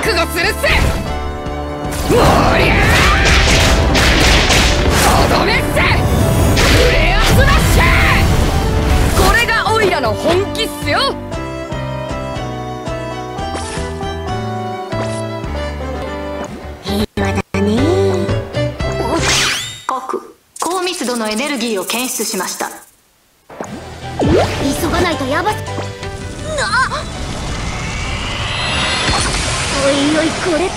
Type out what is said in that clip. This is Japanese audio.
悟するせ。おりゃとどめっせ。フレアスラッシュ。これがオイラの本気っすよ。 平和だね。 告、高密度のエネルギーを検出しました。 急がないとヤバす。おいおい、これって。